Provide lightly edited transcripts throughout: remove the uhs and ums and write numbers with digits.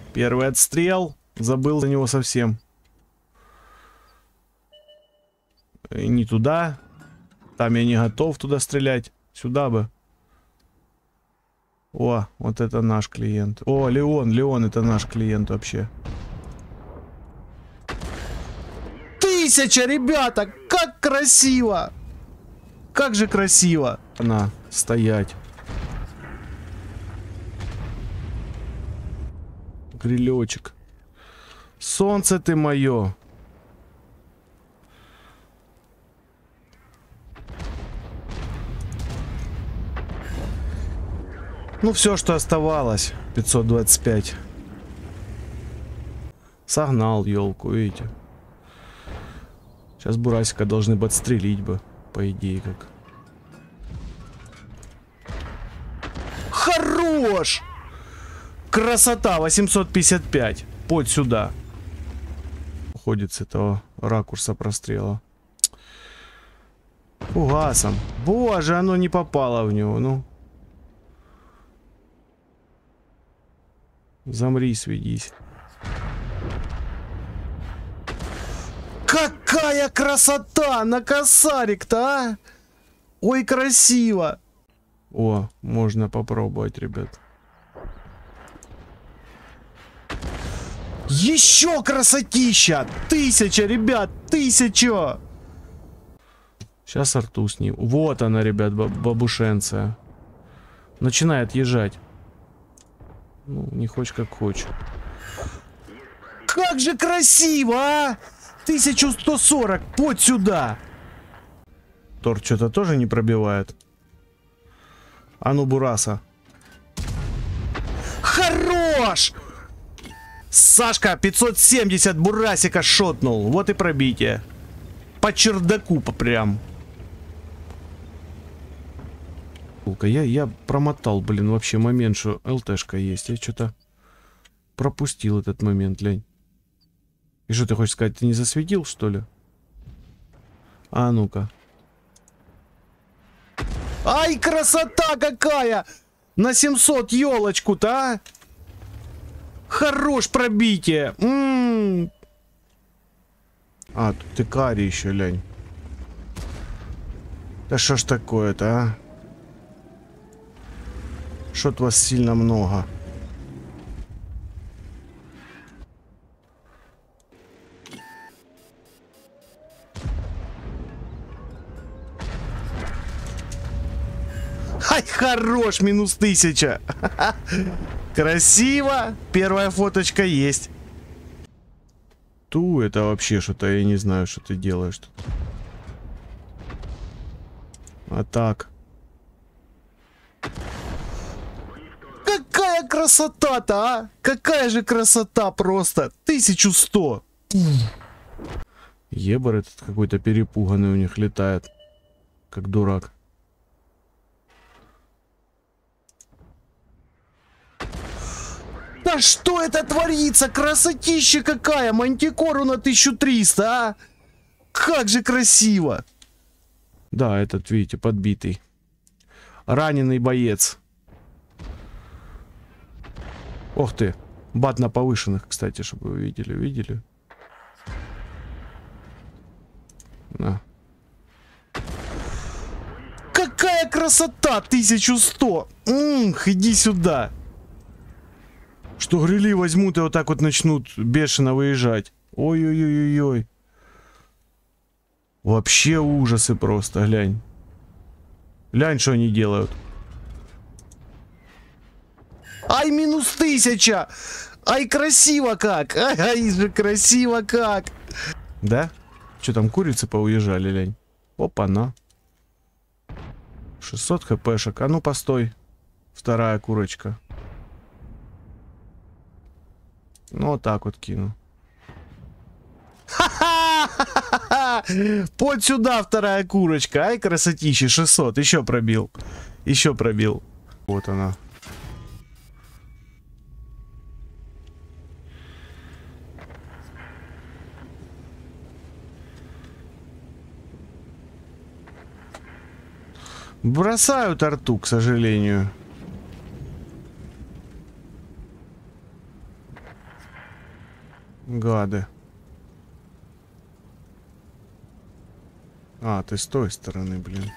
Первый отстрел. Забыл за него совсем. И не туда. Там я не готов туда стрелять. Сюда бы. О, вот это наш клиент. О, Леон, это наш клиент вообще. 1000, ребята! Как красиво! Как же красиво! Она, стоять. Грилечек. Солнце ты мое. Ну, все, что оставалось. 525. Согнал елку, видите. Сейчас Бурасика должны бы отстрелить бы. По идее, как. Хорош! Красота! 855. Под сюда. Уходит с этого ракурса прострела. Фугасом. Боже, оно не попало в него, ну. Замри, сведись. Какая красота на косарик-то, а? Ой, красиво. О, можно попробовать, ребят. Еще красотища! 1000, ребят, 1000! Сейчас арту с ним. Вот она, ребят, бабушенция. Начинает езжать. Ну, не хочешь, как хочешь. Как же красиво, а! 1140, под сюда. Торт что-то тоже не пробивает. А ну, Бураса. Хорош! Сашка 570 Бурасика шотнул. Вот и пробитие. По чердаку прям. Я промотал, блин, вообще момент, что ЛТшка есть. Я что-то пропустил этот момент, лень. И что ты хочешь сказать, ты не засветил, что ли? А ну-ка. Ай, красота какая! На 700 елочку-то, а? Хорош пробитие. А, тут ты карри еще, лень. Да что ж такое-то, а? Что-то вас сильно много. Ай, хорош, минус 1000. Красиво. Первая фоточка есть. Ту, это вообще что-то, я не знаю, что ты делаешь тут. А так. Какая красота-то, а? Какая же красота просто. 1100. Ебар этот какой-то перепуганный у них летает. Как дурак. Да что это творится? Красотища какая! Мантикору на 1300, а? Как же красиво! Да, этот, видите, подбитый. Раненый боец. Ох ты. Бат на повышенных, кстати, чтобы вы видели. Видели? На. Какая красота! 1100! Иди сюда! Что грили возьмут и вот так вот начнут бешено выезжать. Ой-ой-ой-ой-ой. Вообще ужасы просто, глянь. Глянь, что они делают. Ай, минус 1000! Ай, красиво как! Ай, же красиво как! Да? Что там, курицы поуезжали, лянь? Опа-на. 600 хпшек. А ну, постой. Вторая курочка. Ну, вот так вот кину. Ха-ха! Под сюда вторая курочка. Ай, красотища, 600. Еще пробил. Еще пробил. Вот она. Бросают арту, к сожалению. Гады. А, ты с той стороны, блин.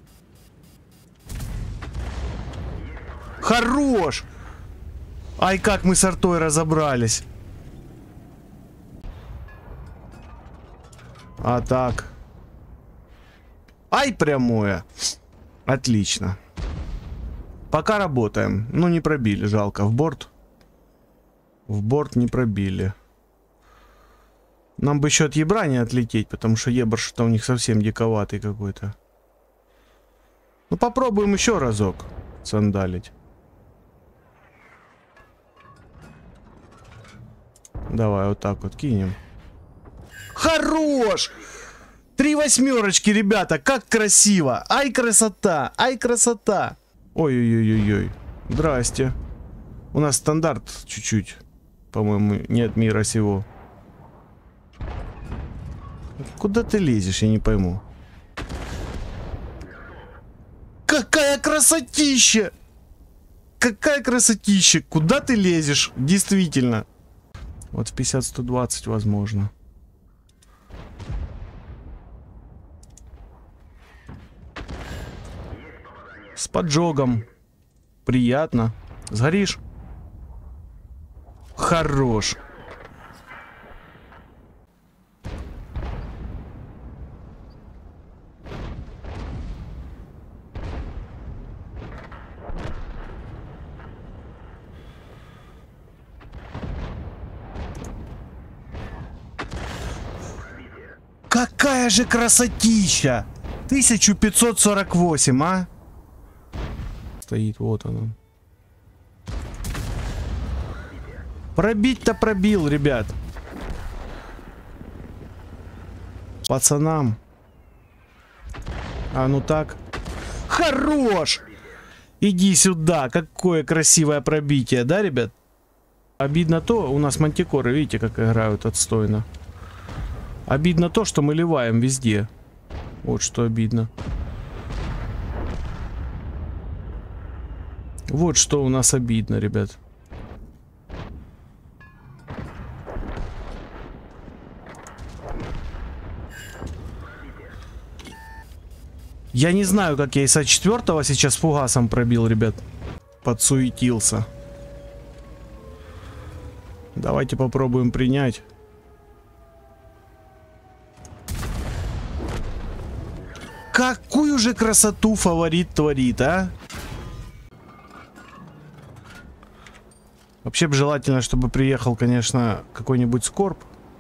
Хорош! Ай, как мы с артой разобрались. А так. Ай, прямое. Отлично. Пока работаем. Ну, не пробили, жалко. В борт. В борт не пробили. Нам бы еще от ебра не отлететь, потому что ебр что-то у них совсем диковатый какой-то. Ну, попробуем еще разок сандалить. Давай вот так вот кинем. Хорош! 3 восьмерочки, ребята, как красиво. Ай, красота, ай, красота. Ой-ой-ой-ой-ой. Здрасте. У нас стандарт чуть-чуть, по-моему, не от мира сего. Куда ты лезешь, я не пойму. Какая красотища! Какая красотища! Куда ты лезешь? Действительно. Вот в 50-120 возможно. С поджогом. Приятно. Сгоришь? Хорош. Какая же красотища! 1548, а? Стоит, вот он. Пробить-то пробил, ребят. Пацанам. А ну так. Хорош! Иди сюда. Какое красивое пробитие, да, ребят? Обидно то, у нас мантикоры, видите, как играют отстойно. Обидно то, что мы ливаем везде. Вот что обидно. Вот что у нас обидно, ребят. Я не знаю, как я ИСа 4 сейчас фугасом пробил, ребят. Подсуетился. Давайте попробуем принять. Какую же красоту фаворит творит, а? Вообще бы желательно, чтобы приехал, конечно, какой-нибудь скорб.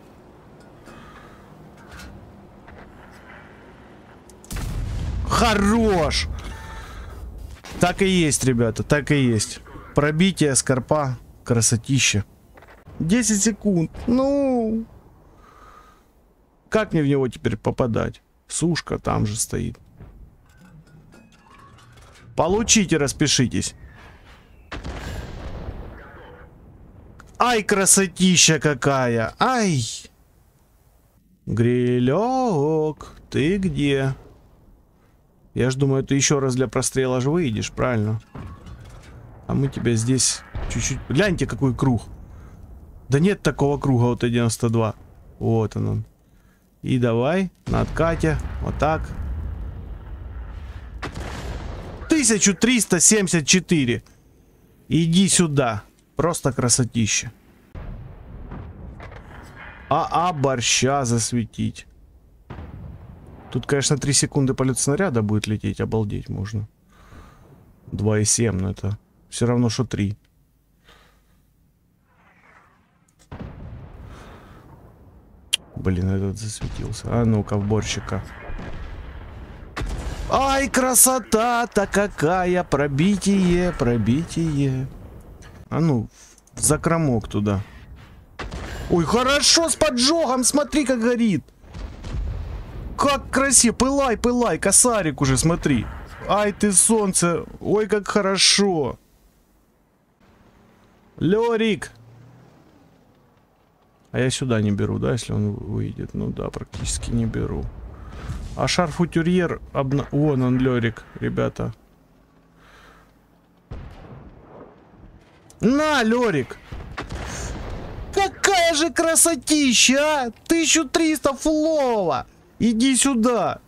Хорош! Так и есть, ребята, так и есть. Пробитие скорпа, красотища. 10 секунд, ну... Как мне в него теперь попадать? Сушка там же стоит. Получите, распишитесь. Ай, красотища какая! Ай! Грилек, ты где? Я ж думаю, ты еще раз для прострела же выйдешь, правильно? А мы тебя здесь чуть-чуть... Гляньте, какой круг. Да нет такого круга вот 92. Вот он. И давай на откате. Вот так. 1374. Иди сюда. Просто красотища. Борща засветить. Тут, конечно, 3 секунды полет снаряда будет лететь. Обалдеть можно. 2,7, но это все равно, что 3. Блин, этот засветился. А ну-ка, в борщика. Ай, красота-то какая! Пробитие, пробитие. А ну, в закромок туда. Ой, хорошо, с поджогом, смотри, как горит. Как красиво, пылай, пылай, косарик уже, смотри. Ай, ты солнце, ой, как хорошо. Лёрик. А я сюда не беру, да, если он выйдет? Ну да, практически не беру. А шарфутюрьер... Вон он, Лёрик, ребята. На, Лёрик. Какая же красотища, а? 1300 фуллового. Иди сюда.